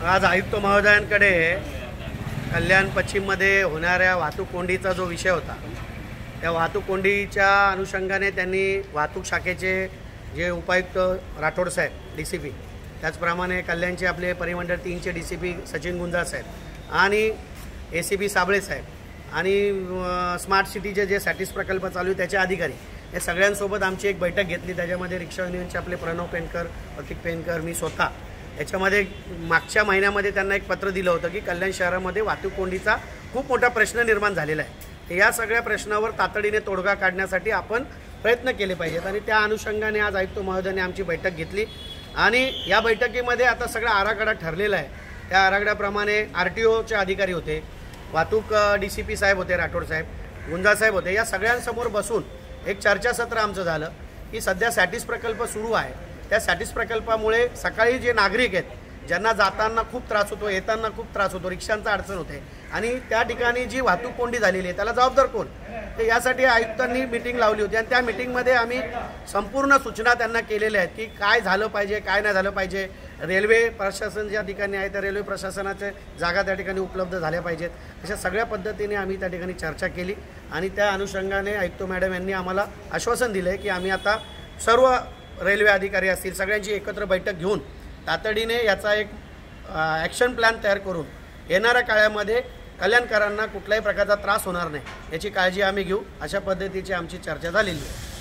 आज आयुक्त महोदयांकडे कल्याण पश्चिममध्ये होणाऱ्या वाहतूक कोंडीचा जो विषय होता, त्या वाहतूक कोंडीच्या अनुषंगाने त्यांनी वाहतूक शाखेचे जे उपायुक्त राठोड साहेब DCP, त्याचप्रमाणे कल्याणचे आपले परिमंडळ 3चे DCP सचिन गुंजाळ साहेब आणि ACP साबळे साहेब आणि स्मार्ट सिटीचे जे सॅटिस प्रकल्प चालू आहे त्याचे अधिकारी, या सगळ्यांसोबत आमची एक बैठक घेतली। त्याच्यामध्ये रिक्षा युनियनचे आपले प्रणव पेनकर, प्रतीक पेनकर, मी स्वतः याच्यामध्ये मागच्या महिन्यामध्ये त्यांना एक पत्र दिलं होतं की कल्याण शहरामध्ये वाहतूक कोंडीचा खूप मोठा प्रश्न निर्माण झालेला आहे। या सगळ्या प्रश्नावर तातडीने तोडगा काढण्यासाठी आपण प्रयत्न केले पाहिजेत आणि त्या अनुषंगाने आज आयुक्त महोदयांनी आमची बैठक घेतली आणि या बैठकीमध्ये आता सगळा आराखडा ठरलेला आहे। त्या आराखड्याप्रमाणे RTOचे अधिकारी होते, वाहतूक DCP साहेब होते, राठोड साहेब, गुंजाळ साहेब होते। या सगळ्यांसमोर बसून एक चर्चासत्र आमचं झालं की सध्या सॅटिस प्रकल्प सुरू आहे, त्या सॅटिस प्रकल्पामुळे सकाळी जे नागरिक आहेत ज्यांना जाताना खूप त्रास होतो, येताना खूप त्रास होतो, रिक्षांचा अडचण होते आणि त्या ठिकाणी जी वाहतूक कोंडी झालेली आहे त्याला जबाबदार कोण, तर यासाठी आयुक्तांनी मीटिंग लावली होती आणि त्या मीटिंगमध्ये आम्ही संपूर्ण सूचना त्यांना केलेल्या आहेत की काय झालं पाहिजे, काय नाही झालं पाहिजे। रेल्वे प्रशासन ज्या ठिकाणी आहे त्या रेल्वे प्रशासनाचे जागा त्या ठिकाणी उपलब्ध झाल्या पाहिजेत, अशा सगळ्या पद्धतीने आम्ही त्या ठिकाणी चर्चा केली आणि त्या अनुषंगाने आयुक्त मॅडम यांनी आम्हाला आश्वासन दिलं आहे की आम्ही आता सर्व रेल्वे अधिकारी असतील सगळ्यांची एकत्र बैठक घेऊन तातडीने याचा एक ॲक्शन प्लॅन तयार करून येणाऱ्या काळामध्ये कल्याणकरांना कुठल्याही प्रकारचा त्रास होणार नाही याची काळजी आम्ही घेऊ, अशा पद्धतीची आमची चर्चा झालेली आहे।